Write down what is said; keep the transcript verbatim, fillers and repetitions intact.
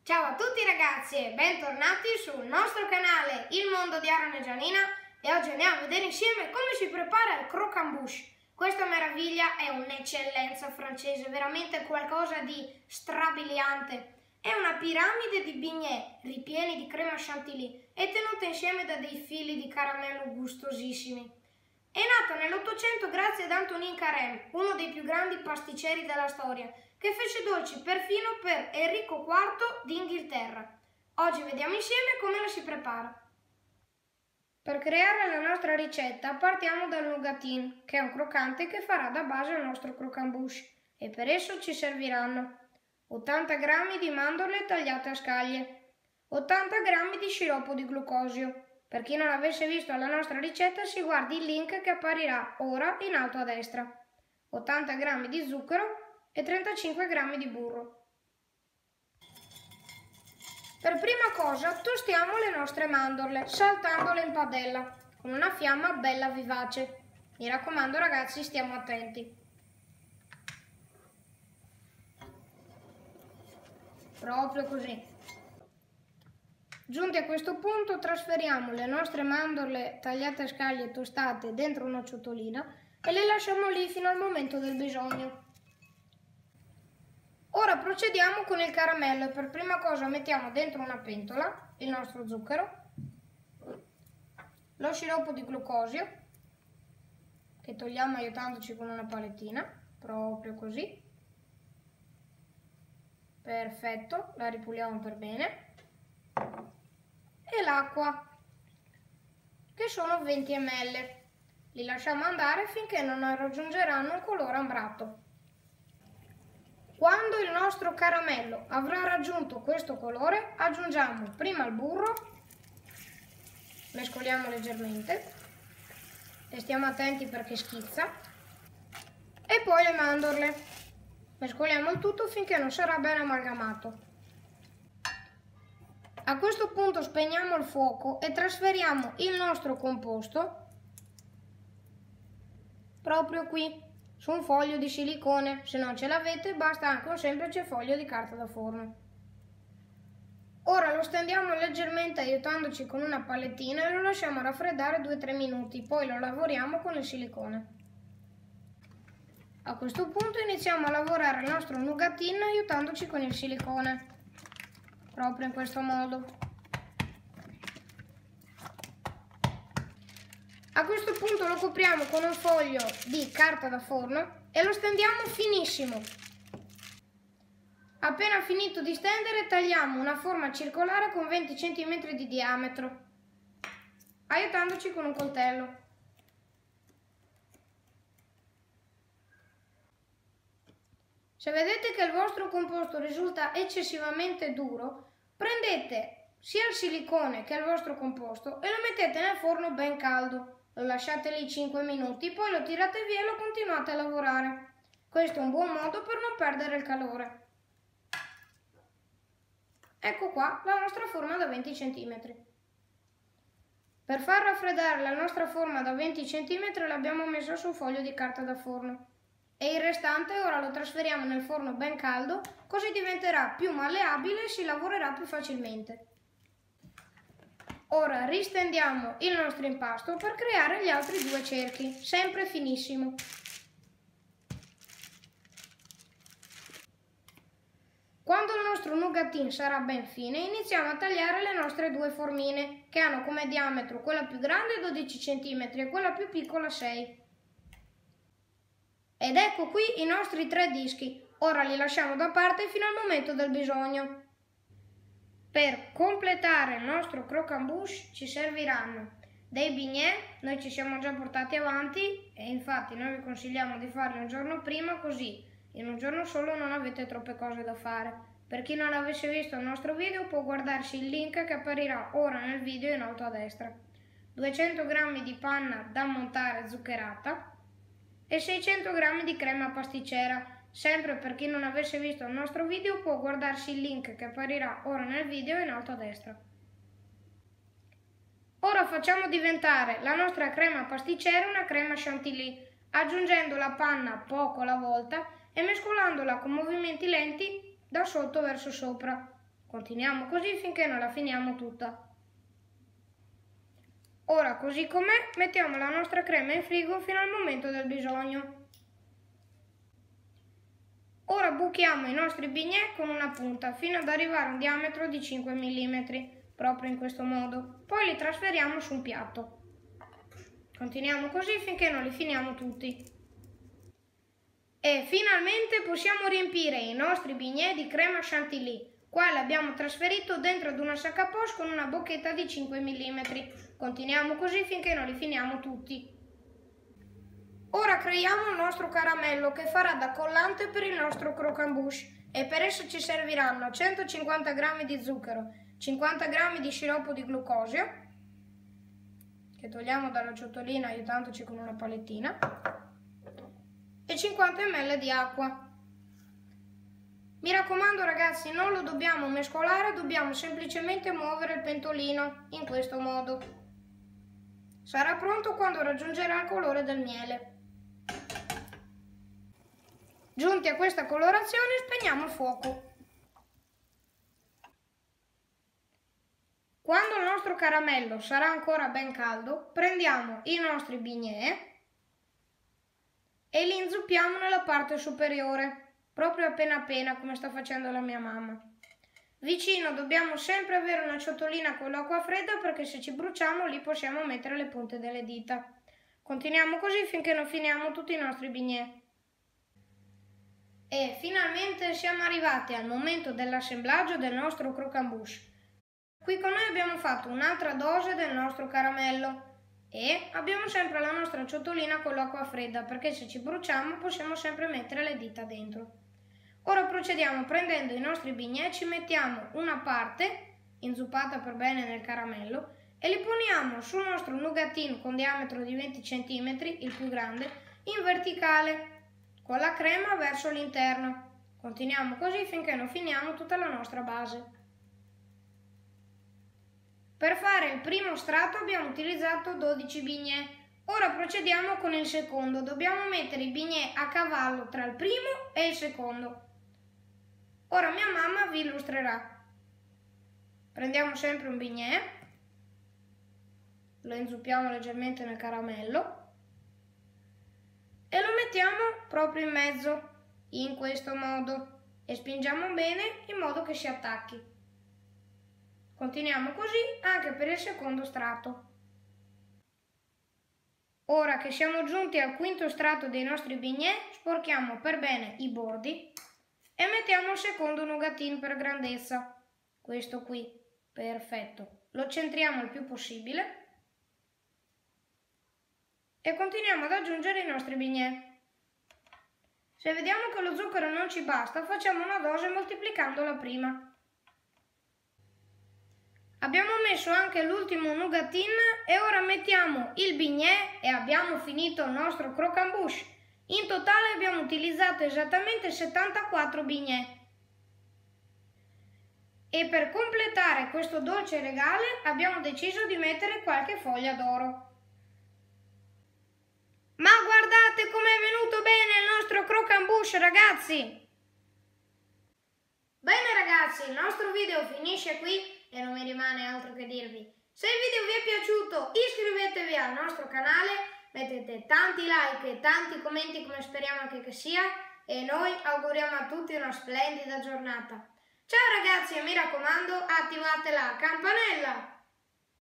Ciao a tutti ragazzi e bentornati sul nostro canale Il Mondo di Aaron e Gianina, e oggi andiamo a vedere insieme come si prepara il croquembouche. Questa meraviglia è un'eccellenza francese, veramente qualcosa di strabiliante. È una piramide di bignè ripieni di crema chantilly e tenuta insieme da dei fili di caramello gustosissimi. È nata nell'Ottocento grazie ad Antonin Carême, uno dei più grandi pasticceri della storia, che fece dolci perfino per Enrico quarto d'Inghilterra. Oggi vediamo insieme come la si prepara. Per creare la nostra ricetta partiamo dal nougatin, che è un croccante che farà da base al nostro croquembouche, e per esso ci serviranno ottanta grammi di mandorle tagliate a scaglie, ottanta grammi di sciroppo di glucosio. Per chi non avesse visto la nostra ricetta si guardi il link che apparirà ora in alto a destra, ottanta grammi di zucchero e trentacinque grammi di burro. Per prima cosa tostiamo le nostre mandorle saltandole in padella con una fiamma bella vivace. Mi raccomando ragazzi, stiamo attenti. Proprio così. Giunti a questo punto trasferiamo le nostre mandorle tagliate a scaglie e tostate dentro una ciotolina e le lasciamo lì fino al momento del bisogno. Ora procediamo con il caramello e per prima cosa mettiamo dentro una pentola il nostro zucchero, lo sciroppo di glucosio, che togliamo aiutandoci con una palettina, proprio così. Perfetto, la ripuliamo per bene. E l'acqua, che sono venti millilitri. Li lasciamo andare finché non raggiungeranno un colore ambrato. Quando il nostro caramello avrà raggiunto questo colore, aggiungiamo prima il burro, mescoliamo leggermente e stiamo attenti perché schizza, e poi le mandorle. Mescoliamo il tutto finché non sarà ben amalgamato. A questo punto spegniamo il fuoco e trasferiamo il nostro composto proprio qui, su un foglio di silicone. Se non ce l'avete basta anche un semplice foglio di carta da forno. Ora lo stendiamo leggermente aiutandoci con una palettina e lo lasciamo raffreddare due tre minuti, poi lo lavoriamo con il silicone. A questo punto iniziamo a lavorare il nostro nougatin aiutandoci con il silicone. Proprio in questo modo. A questo punto lo copriamo con un foglio di carta da forno e lo stendiamo finissimo. Appena finito di stendere tagliamo una forma circolare con venti centimetri di diametro, aiutandoci con un coltello. Se vedete che il vostro composto risulta eccessivamente duro, prendete sia il silicone che il vostro composto e lo mettete nel forno ben caldo. Lo lasciate lì cinque minuti, poi lo tirate via e lo continuate a lavorare. Questo è un buon modo per non perdere il calore. Ecco qua la nostra forma da venti centimetri. Per far raffreddare la nostra forma da venti centimetri l'abbiamo messa su un foglio di carta da forno. E il restante ora lo trasferiamo nel forno ben caldo, così diventerà più malleabile e si lavorerà più facilmente. Ora ristendiamo il nostro impasto per creare gli altri due cerchi, sempre finissimo. Quando il nostro nougatin sarà ben fine, iniziamo a tagliare le nostre due formine, che hanno come diametro quella più grande dodici centimetri e quella più piccola sei. Ed ecco qui i nostri tre dischi, ora li lasciamo da parte fino al momento del bisogno. Per completare il nostro croquembouche ci serviranno dei bignè, noi ci siamo già portati avanti e infatti noi vi consigliamo di farli un giorno prima, così in un giorno solo non avete troppe cose da fare. Per chi non avesse visto il nostro video può guardarsi il link che apparirà ora nel video in alto a destra. duecento grammi di panna da montare zuccherata e seicento grammi di crema pasticcera. Sempre per chi non avesse visto il nostro video può guardarsi il link che apparirà ora nel video in alto a destra. Ora facciamo diventare la nostra crema pasticcera una crema chantilly, aggiungendo la panna poco alla volta e mescolandola con movimenti lenti da sotto verso sopra. Continuiamo così finché non la finiamo tutta. Ora, così com'è, mettiamo la nostra crema in frigo fino al momento del bisogno. Ora buchiamo i nostri bignè con una punta fino ad arrivare a un diametro di cinque millimetri, proprio in questo modo. Poi li trasferiamo su un piatto. Continuiamo così finché non li finiamo tutti. E finalmente possiamo riempire i nostri bignè di crema chantilly. Qua l'abbiamo trasferito dentro ad una sac à poche con una bocchetta di cinque millimetri. Continuiamo così finché non li finiamo tutti. Ora creiamo il nostro caramello che farà da collante per il nostro croquembouche e per esso ci serviranno centocinquanta grammi di zucchero, cinquanta grammi di sciroppo di glucosio, che togliamo dalla ciotolina aiutandoci con una palettina, e cinquanta millilitri di acqua. Mi raccomando ragazzi, non lo dobbiamo mescolare, dobbiamo semplicemente muovere il pentolino in questo modo. Sarà pronto quando raggiungerà il colore del miele. Giunti a questa colorazione spegniamo il fuoco. Quando il nostro caramello sarà ancora ben caldo, prendiamo i nostri bignè e li inzuppiamo nella parte superiore. Proprio appena appena, come sta facendo la mia mamma. Vicino dobbiamo sempre avere una ciotolina con l'acqua fredda perché se ci bruciamo lì possiamo mettere le punte delle dita. Continuiamo così finché non finiamo tutti i nostri bignè. E finalmente siamo arrivati al momento dell'assemblaggio del nostro croquembouche. Qui con noi abbiamo fatto un'altra dose del nostro caramello e abbiamo sempre la nostra ciotolina con l'acqua fredda perché se ci bruciamo possiamo sempre mettere le dita dentro. Ora procediamo prendendo i nostri bignè, ci mettiamo una parte inzuppata per bene nel caramello e li poniamo sul nostro nougatin con diametro di venti centimetri, il più grande, in verticale, con la crema verso l'interno. Continuiamo così finché non finiamo tutta la nostra base. Per fare il primo strato abbiamo utilizzato dodici bignè. Ora procediamo con il secondo. Dobbiamo mettere i bignè a cavallo tra il primo e il secondo. Ora mia mamma vi illustrerà. Prendiamo sempre un bignè, lo inzuppiamo leggermente nel caramello e lo mettiamo proprio in mezzo, in questo modo, e spingiamo bene in modo che si attacchi. Continuiamo così anche per il secondo strato. Ora che siamo giunti al quinto strato dei nostri bignè, sporchiamo per bene i bordi e mettiamo il secondo nougatin per grandezza, questo qui, perfetto. Lo centriamo il più possibile e continuiamo ad aggiungere i nostri bignè. Se vediamo che lo zucchero non ci basta, facciamo una dose moltiplicando la prima. Abbiamo messo anche l'ultimo nougatin e ora mettiamo il bignè e abbiamo finito il nostro croquembouche. In totale abbiamo utilizzato esattamente settantaquattro bignè. E per completare questo dolce regale abbiamo deciso di mettere qualche foglia d'oro. Ma guardate com'è venuto bene il nostro croquembouche, ragazzi! Bene ragazzi, il nostro video finisce qui e non mi rimane altro che dirvi. Se il video vi è piaciuto iscrivetevi al nostro canale, mettete tanti like e tanti commenti come speriamo anche che sia e noi auguriamo a tutti una splendida giornata. Ciao ragazzi e mi raccomando attivate la campanella!